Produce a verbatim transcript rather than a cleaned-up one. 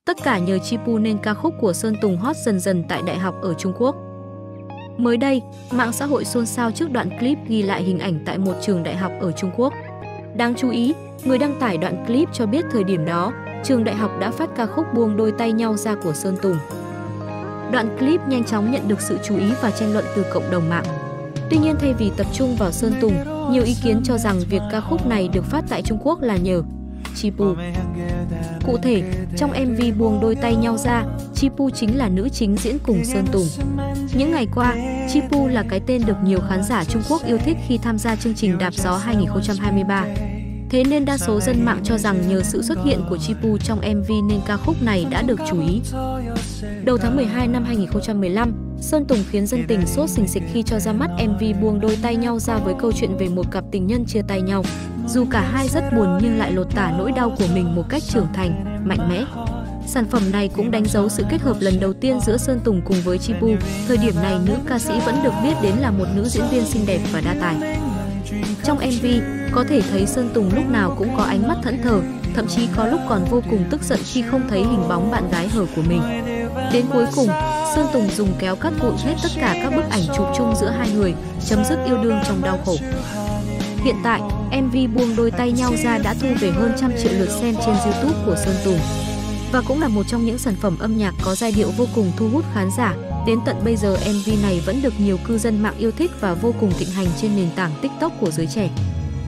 Tất cả nhờ Chipu nên ca khúc của Sơn Tùng hot dần dần tại đại học ở Trung Quốc. Mới đây, mạng xã hội xôn xao trước đoạn clip ghi lại hình ảnh tại một trường đại học ở Trung Quốc. Đáng chú ý, người đăng tải đoạn clip cho biết thời điểm đó, trường đại học đã phát ca khúc Buông đôi tay nhau ra của Sơn Tùng. Đoạn clip nhanh chóng nhận được sự chú ý và tranh luận từ cộng đồng mạng. Tuy nhiên, thay vì tập trung vào Sơn Tùng, nhiều ý kiến cho rằng việc ca khúc này được phát tại Trung Quốc là nhờ Chipu. Cụ thể, trong em vê Buông đôi tay nhau ra, Chipu chính là nữ chính diễn cùng Sơn Tùng. Những ngày qua, Chipu là cái tên được nhiều khán giả Trung Quốc yêu thích khi tham gia chương trình Đạp Gió hai nghìn không trăm hai mươi ba. Thế nên đa số dân mạng cho rằng nhờ sự xuất hiện của Chipu trong em vê nên ca khúc này đã được chú ý. Đầu tháng mười hai năm hai nghìn không trăm mười lăm, Sơn Tùng khiến dân tình sốt sình sịch khi cho ra mắt em vê Buông đôi tay nhau ra với câu chuyện về một cặp tình nhân chia tay nhau. Dù cả hai rất buồn nhưng lại lột tả nỗi đau của mình một cách trưởng thành, mạnh mẽ. Sản phẩm này cũng đánh dấu sự kết hợp lần đầu tiên giữa Sơn Tùng cùng với Chipu. Thời điểm này, nữ ca sĩ vẫn được biết đến là một nữ diễn viên xinh đẹp và đa tài. Trong em vê, có thể thấy Sơn Tùng lúc nào cũng có ánh mắt thẫn thờ, thậm chí có lúc còn vô cùng tức giận khi không thấy hình bóng bạn gái hở của mình. Đến cuối cùng, Sơn Tùng dùng kéo cắt vụn hết tất cả các bức ảnh chụp chung giữa hai người, chấm dứt yêu đương trong đau khổ. Hiện tại, em vê Buông đôi tay nhau ra đã thu về hơn trăm triệu lượt xem trên YouTube của Sơn Tùng. Và cũng là một trong những sản phẩm âm nhạc có giai điệu vô cùng thu hút khán giả. Đến tận bây giờ, em vê này vẫn được nhiều cư dân mạng yêu thích và vô cùng thịnh hành trên nền tảng TikTok của giới trẻ.